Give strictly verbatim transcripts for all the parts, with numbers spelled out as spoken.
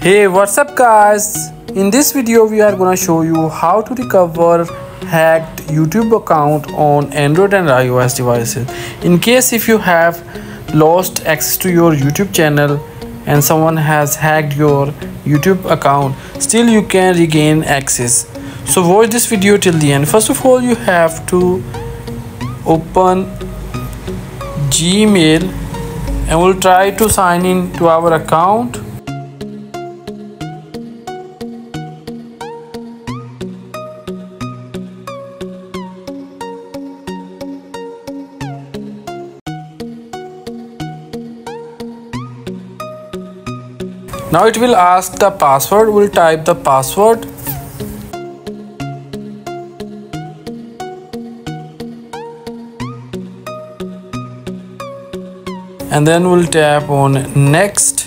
Hey, what's up guys? In this video we are gonna show you how to recover hacked YouTube account on Android and iOS devices. In case if you have lost access to your YouTube channel and someone has hacked your YouTube account, still you can regain access. So watch this video till the end. First of all, you have to open Gmail and we'll try to sign in to our account. Now it will ask the password. We'll type the password. And then we'll tap on next.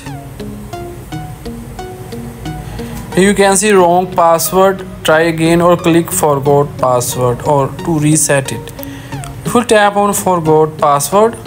Here you can see wrong password. Try again or click forgot password or to reset it. If we tap on forgot password,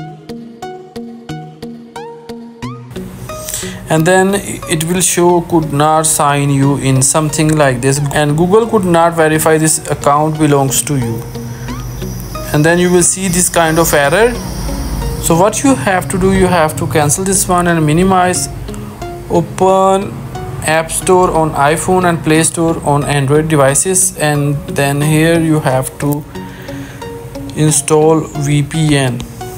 and then it will show could not sign you in, something like this, and Google could not verify this account belongs to you, and then you will see this kind of error. So what you have to do, you have to cancel this one and minimize. Open App Store on iPhone and Play Store on Android devices, and then here you have to install V P N.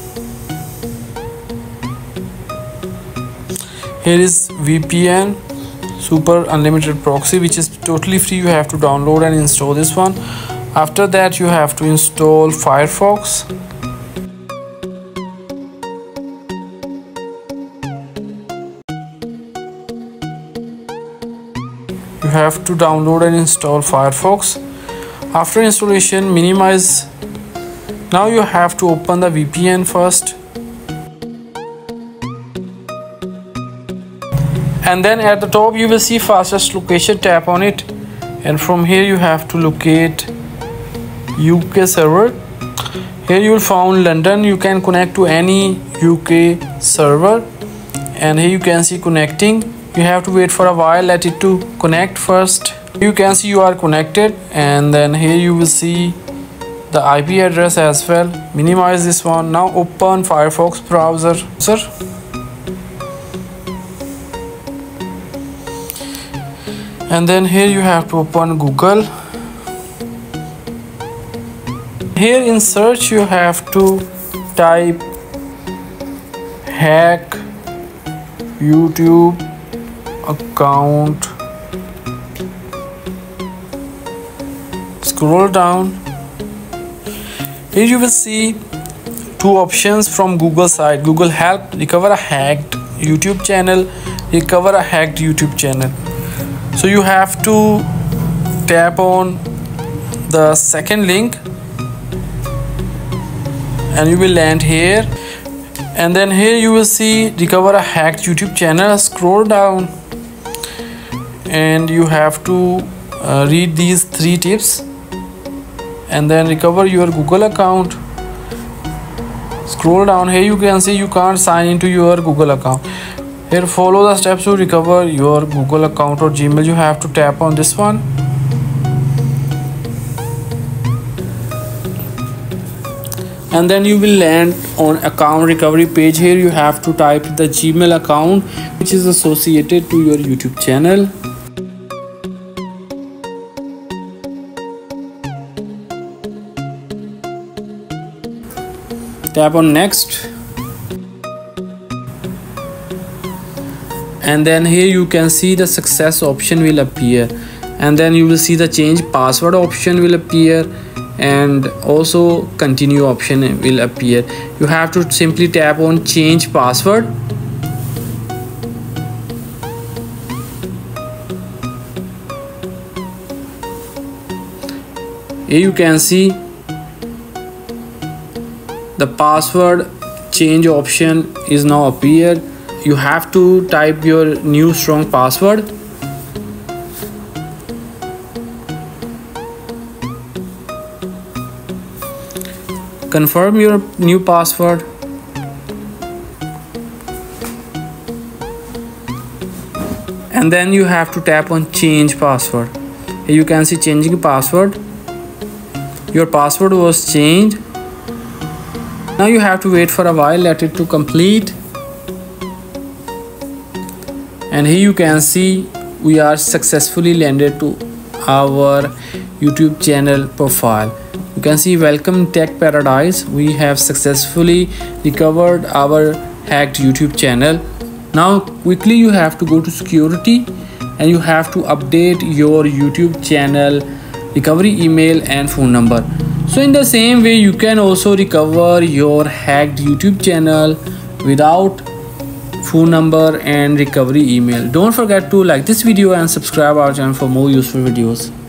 Here is V P N, Super Unlimited Proxy, which is totally free. You have to download and install this one. After that you have to install Firefox. You have to download and install Firefox. After installation, minimize. Now you have to open the V P N first. And then at the top you will see fastest location. Tap on it, and from here you have to locate U K server. Here you will find London. You can connect to any U K server, and here you can see connecting. You have to wait for a while, let it to connect first. You can see you are connected, and then here you will see the I P address as well. Minimize this one. Now open Firefox browser. Sir. And then here you have to open Google. Here in search you have to type hack YouTube account. Scroll down. Here you will see two options from Google side. Google Help, recover a hacked YouTube channel, recover a hacked YouTube channel. So you have to tap on the second link and you will land here, and then here you will see recover a hacked YouTube channel. Scroll down and you have to uh, read these three tips and then recover your Google account. Scroll down. Here you can see you can't sign into your Google account. Here follow the steps to recover your Google account or Gmail. You have to tap on this one. And then you will land on account recovery page. Here you have to type the Gmail account which is associated to your YouTube channel. Tap on next. And then here you can see the success option will appear, and then you will see the change password option will appear, and also continue option will appear. You have to simply tap on change password. Here you can see the password change option is now appeared. You have to type your new strong password. Confirm your new password. and then you have to tap on change password. Here you can see changing password. Your password was changed. Now you have to wait for a while, let it to complete. And here you can see we are successfully landed to our YouTube channel profile. You can see welcome tech paradise. We have successfully recovered our hacked YouTube channel. Now quickly you have to go to security and you have to update your YouTube channel recovery email and phone number. So in the same way you can also recover your hacked YouTube channel without phone number and recovery email. Don't forget to like this video and subscribe our channel for more useful videos.